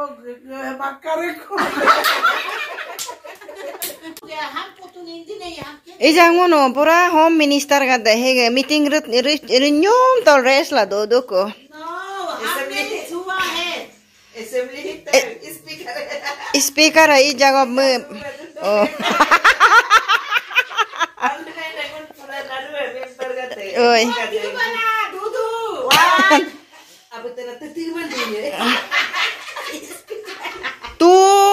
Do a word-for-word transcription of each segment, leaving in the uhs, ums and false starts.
Ijang uno pura home minister kada hege meeting rit rinyum tol res la do do ko. Speaker ai jago me. Oh. Oi. Tu.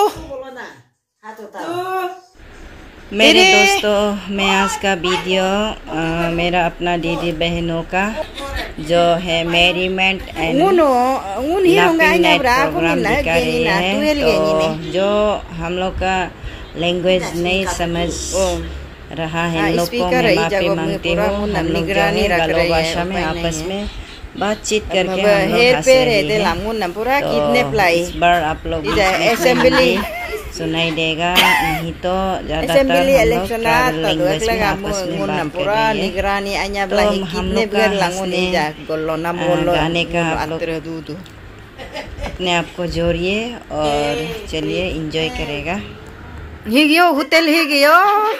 मेरे दोस्तों मैं आज का वीडियो आ, मेरा अपना दीदी बहनों का जो है मैरिमेंट एंड लाफिंग प्रोग्राम दिखा रही है। तो जो हम लोग का लैंग्वेज नहीं समझ रहा है इन लोग को मैं माफी मांगती हूँ। हम लोग जो है गलो भाषा में आपस में बातचीत करके हम लोग हंस रहे हैं। तो इस बार आप लोग असेंबली सुनाई देगा, नहीं तो ज्यादातर हम लोग ट्राइबल लैंग्वेज में आपस में बात कर रहे हैं। तो हम लोग का हंसने गाने का आप लोग अपने आप को जोड़िए और चलिए एंजॉय करेगा। हिगियो होटल हिगियो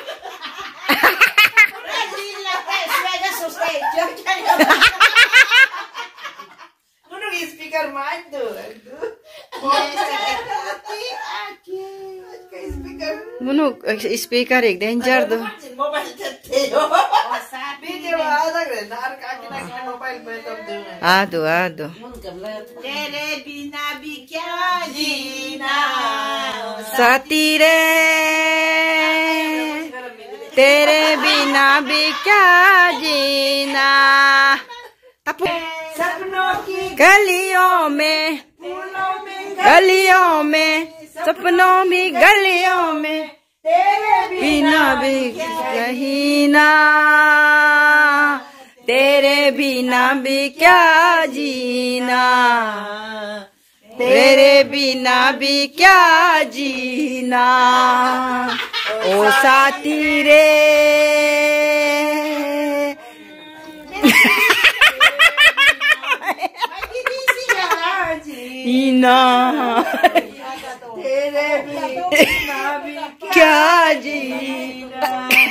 स्पीकर माइक दो Bunu speaker एक डेंजर दो आदो आदो तेरे बिना भी क्या जीना साथी रे तेरे बिना भी क्या जीना सपनों की गलियों में गलियों में सपनों में गलियों में तेरे बिना भी कहीं ना तेरे बिना भी क्या जीना तेरे बिना भी क्या जीना ओ साथी रे जीना तेरे बिना भी क्या जीना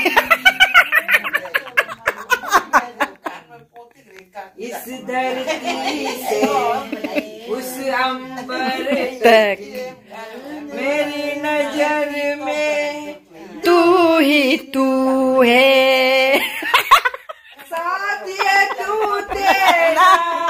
इस धरती से उस अंबर तक मेरी नजर में तू ही तू है साथिया तू तेरा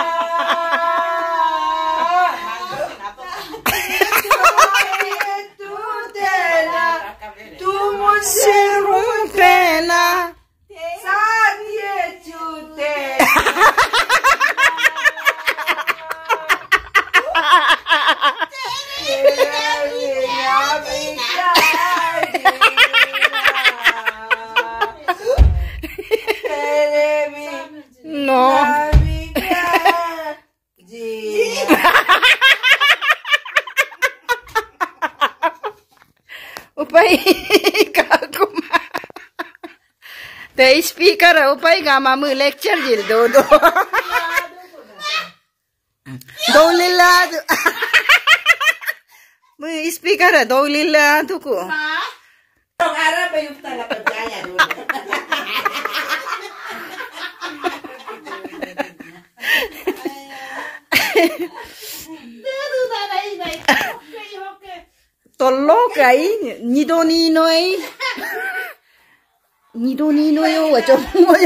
upai kakuma te speaker upai gama mu lecture jil do do do lila mu speaker do lila tu ko orang Arab yang tak percaya dulu tolong kai ni do ni noi ni do ni noi ở trong ngôi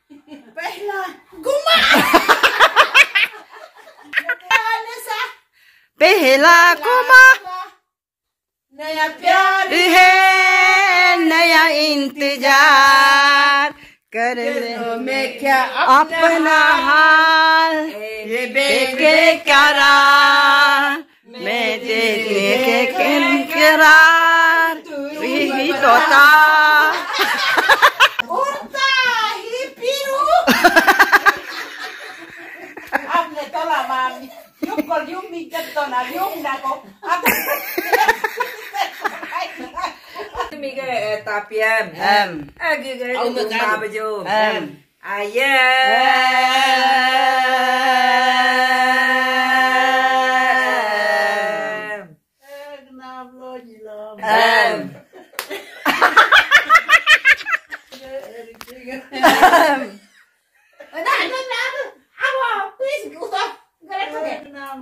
पहला कुमा नया प्यार है नया इंतजार कर ले मैं क्या अपना हाल ये बेकरार मैं तेरे के करार ही तोता उड़ता ही पिरू आपने तोला मामी yung kol yung migat to na yung nako ako migat tapian em agi ga yung babajo em ayam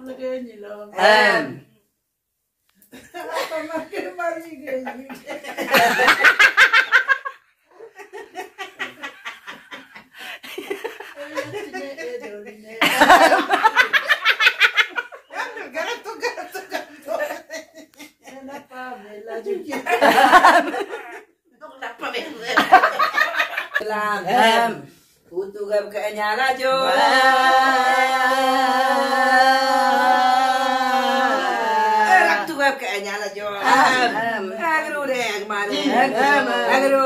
Putu gam ke nyala jo. Raktu gam ke nyala jo. Agru de agmare. Agru.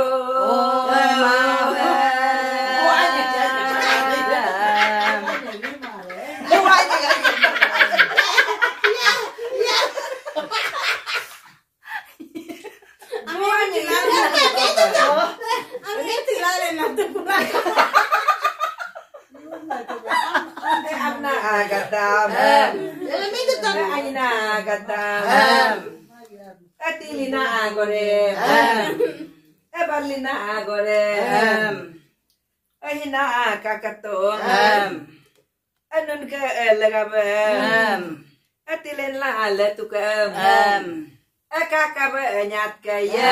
Agatam, elemento tong aina agatam, atilina agore, ebalina agore, ahina kakato, anun ke lagabe, atilen la ale tukam, akakabe nyat kaya.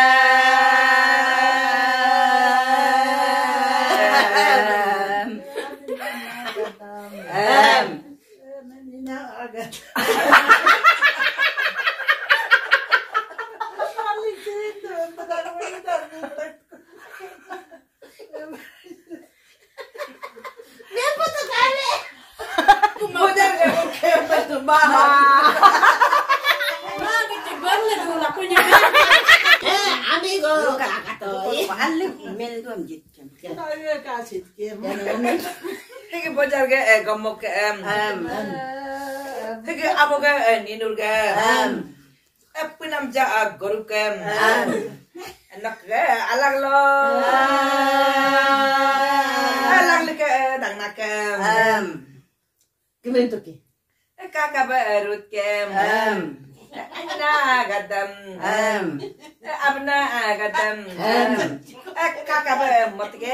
Amigo, email tuh amjit. Kasih kirim. Hege bojar ke gomok ke em. Hege abo ke ninur ke em. Epinam ja guru ke em. Enak ke alang lo. Alang le ke dang nak ke em. Kimen tu ke? Kakak berut ke em. Ana gadam em. Abna gadam em. Kakak bermot ke.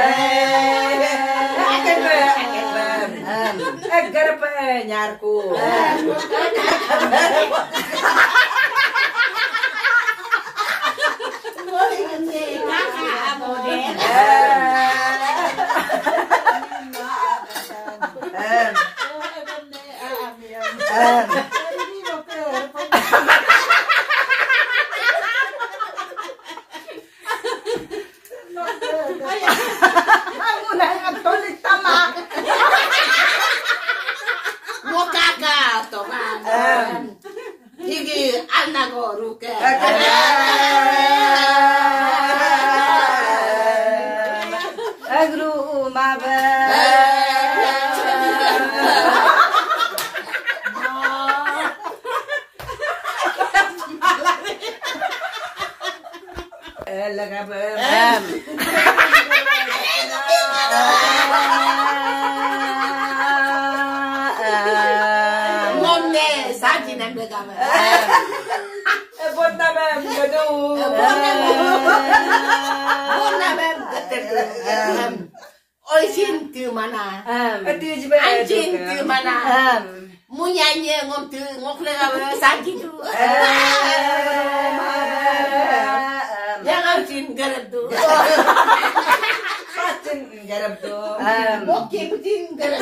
Agar penyarku Higi anago ruke. Agru mabe. Lagabe. Oi cintu mana? Anjing tu mana? Munyanya ngom tu ngok lega sakit tu. Jangan cin garap tu. Cin garap tu. Oke cin garap.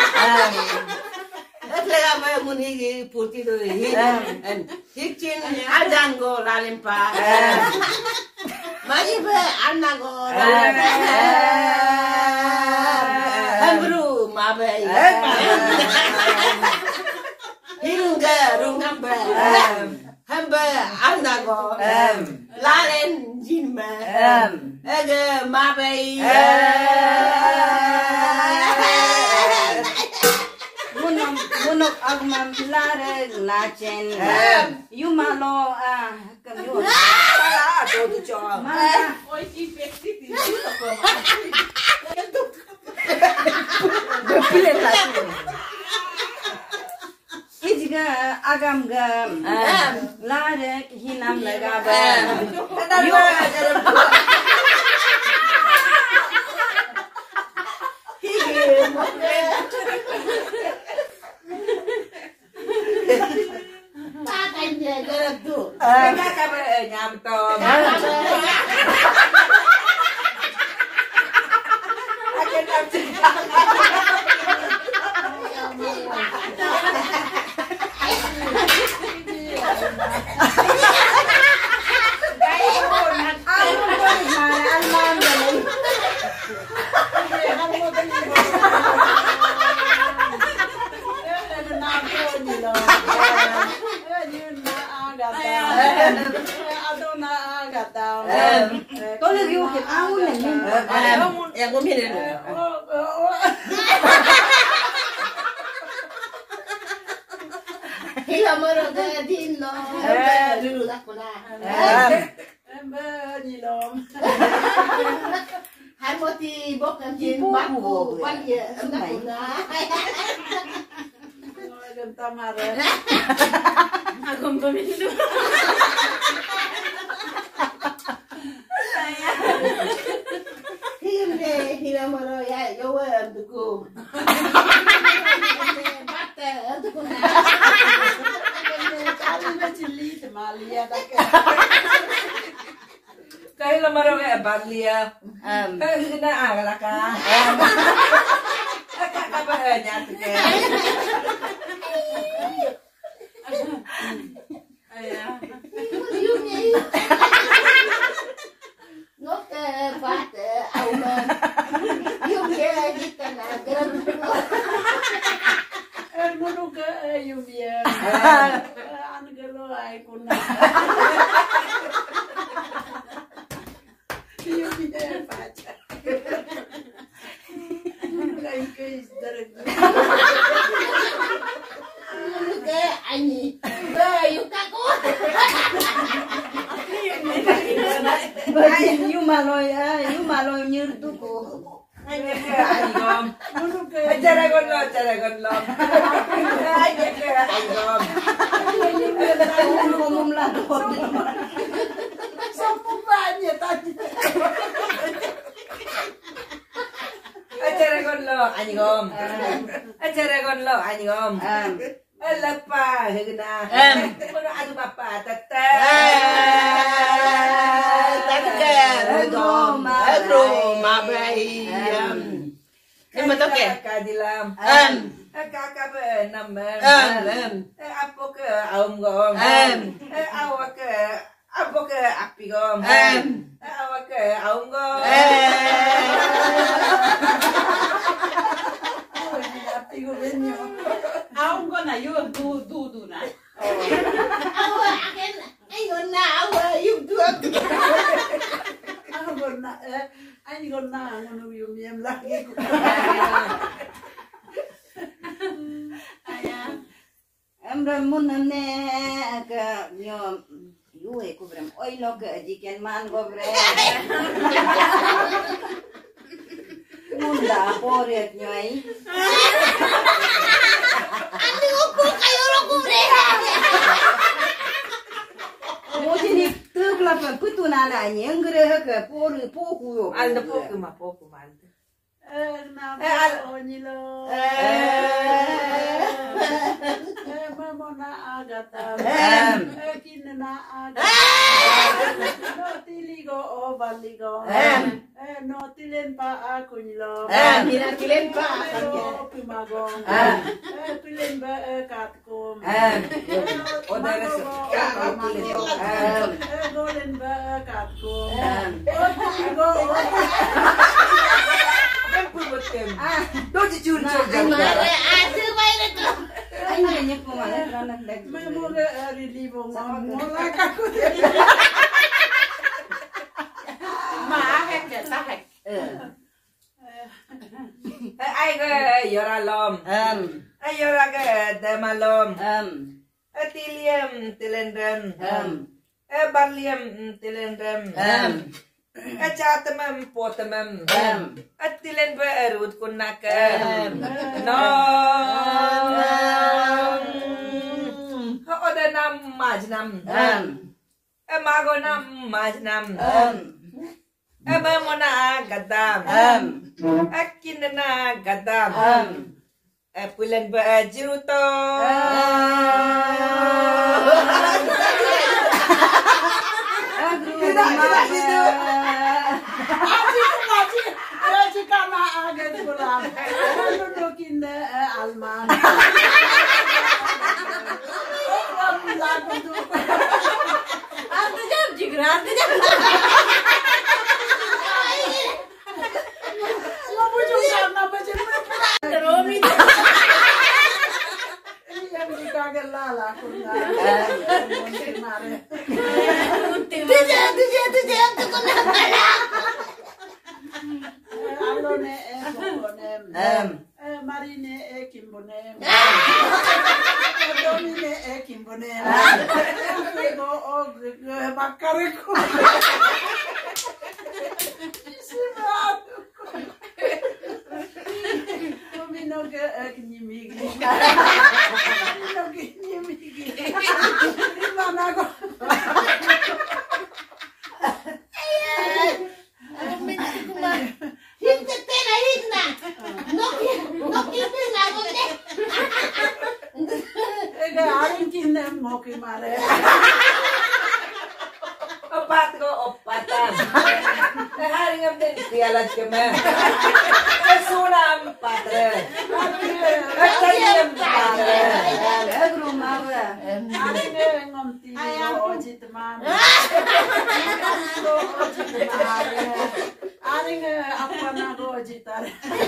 Lega apa muni putih tu. Hicin ajango lalimpa. Mari be anago lalimpa. Hambru mabe. Hirungga rungamba. Hamba anago. Lalen jinma. Ege mabe. Munok munok agmam lare nachen. Yumalo ah kamyo. Sala do du cho. Oi si pexi ti tu ko ma. Bepile lagi. Ijiga agam gam. Lare hinam lagabe. Yo gerak tuh. Kakak nyam tom. Akan nyam cerita. Có lẽ yêu cái áo này Yang gue milih dulu. Hila moro gadin lo. Dulu aku lah. Benilom. Hai moti bokam jin baku panya aku lah. Tamara. Aku pemilu. Hila hila moro ya jawab tuku. Bata tuku na. Kali macili temalia tak. Kaya lamaro kaya balia. Kaya kita agak ka. Kakak apa nyat ke? Ayah. Ngok ke bata auman. Yung kaya kita na gerak. Er munu ke yubia. An gelo ay kuna. Yubia pacha. Lagi ke isdarak. Ke ani. Bayu kaku. Bayu yu maloy yu maloy nyertuku. Aja ke ayom. Munu ke. Acara gonlo, acara gonlo. Aja ke ayom. Ngomong lah. Sampun banyak tadi. Acara gonlo, ayom. Acara gonlo, ayom. Lepas hegna. Mana adu bapa tata. Tata. Agro Agro mabai. Ini betul ke? Kadilam. Um. Kakak benam. Um. Apa ke aum gom. Um. Awak ke apa ke api gom. Um. Awak ke aum gom. Api go benyo. Aung ko na yun, du du du na. Awa akin ay na awa yung duwag. Ako ko na eh, ay ko na ano yung miyam lagi ko. Aya. Emra mun ne ka yo yuwe ko brem oi lo ka jiken man go bre. Munda poret nyai. Ani ko kayo lo ko bre. Mo jini tukla pa kutuna na nyengre ka por po ku yo. Anda poku ma poku ma. Eh na ko nilo. Eh mama na agata. Eh kin na agata. No tiligo o baligo. Eh no tilen pa ako nilo. Eh mira tilen pa Pero pimagong. Eh pilen ba katkom. Eh oda res ka tilen. Eh golen ba katkom. Oh tiligo. Kan pubutem. Do jujur jujur. mare ase baile to. Ay nanya ko mala ranak dag. May mga relibong mula ka ko. Maahek ya tahek. Ai ke yora lom. Um Ai yora ke demalom. um Tiliam tilendem. um Eh barliam tilendem. um Achatamam potamam. um Atilen ba erut kunak. Um. No. Ha oda nam majnam. um Eh mago nam majnam. um Eh mamona gadam. um Akinana gadam. um Eh pulen ba jiruto. um agak pulang. Nudukin alman. Lagu tuh. Artinya juga artinya. Mau bujuk sama macam mana? Romi. Ini yang dikaget lala kuna. Mungkin mare. Tujuh tujuh tujuh tu kau nak kalah. Alone e bonem. Em. Eh marine e kimbonem. Domine e kimbonem. Go og bakariku. Domino ge knyimigi. Domino ge knyimigi. Mana go. Hinte tena hitna. Noki noki tena gote. Ega arin kinne moki mare. Opat ko opatan. Hari ngapain pialat kemana? Suram patre. Kayam patre. Agro mawa. Arin ngomti ojit man. Ojit mare. Aring apa nago jitar.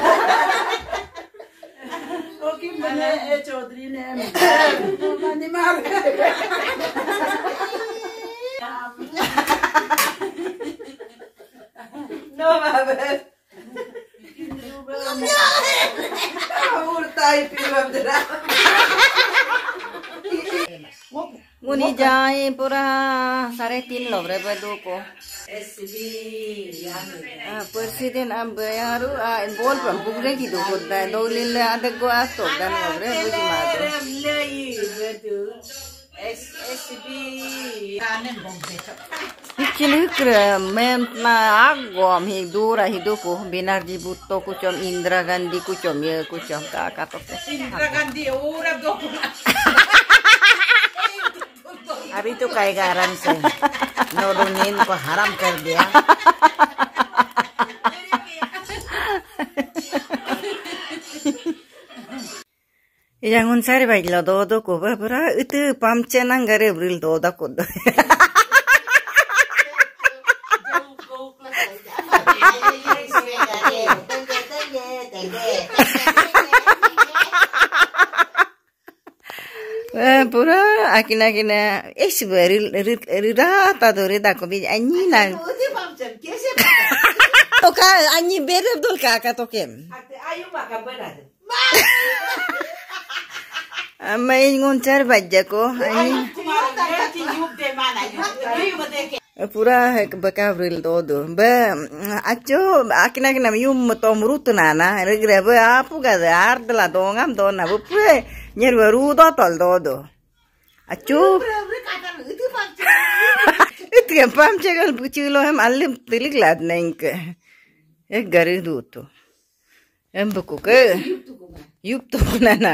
Oki mana e Chaudhary ne. Mani mar. No mames. Urtai film dera. Muni jai pura साढ़े तीन लोग रे बदू को presiden ambayaru bol pam bugre ki do kodda do lille ade go asto dan ngobre buji mato S S B kanen bombe Hikin hikre mem na agom hi dura hiduku Binarji Bhutto kucom Indra Gandhi kucom ye kucom ka katok Indra Gandhi ora do. अभी तो कहेगा आराम से नोडो नींद को हराम कर दिया yang unsari baik lo do do ko bara itu pamce nangare bril do da ko pura akina akina es beri rira ta do rida ko bi anyi na to ka anyi bere dol ka ka to kem Ayo makan benar. main ngoncar baja ko anyi pura baka bril do do ba acho akina akina yum to murut nana regre ba apu ga ar dela do ngam do na bu pe nyer baru do tol do do acho itu yang pam cegal bucilo hem alim tilik lad neng ke ek gari do to em buku ke yup to nana